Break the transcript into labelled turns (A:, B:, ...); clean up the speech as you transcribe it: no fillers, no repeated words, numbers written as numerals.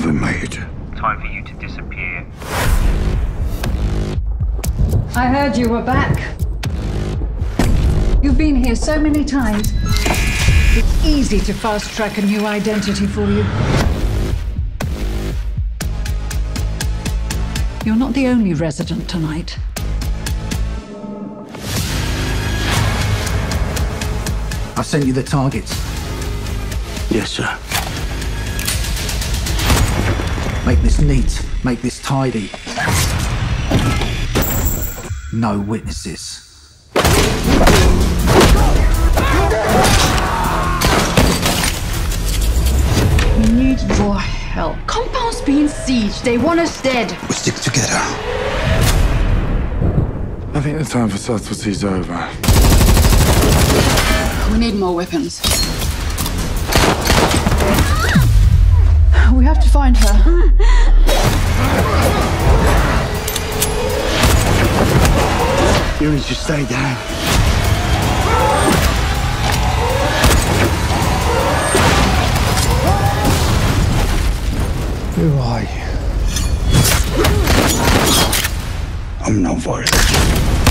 A: ever made.
B: Time for you to disappear.
C: I heard you were back. You've been here so many times. It's easy to fast-track a new identity for you. You're not the only resident tonight.
D: I've sent you the targets.
A: Yes, sir.
D: Make this neat. Make this tidy. No witnesses.
E: We need your help. Compound's being sieged. They want us dead.
A: We stick together.
F: I think the time for subtlety's over.
E: We need more weapons. We have to find her.
A: You need to stay down.
F: Who are you?
A: I'm not worried.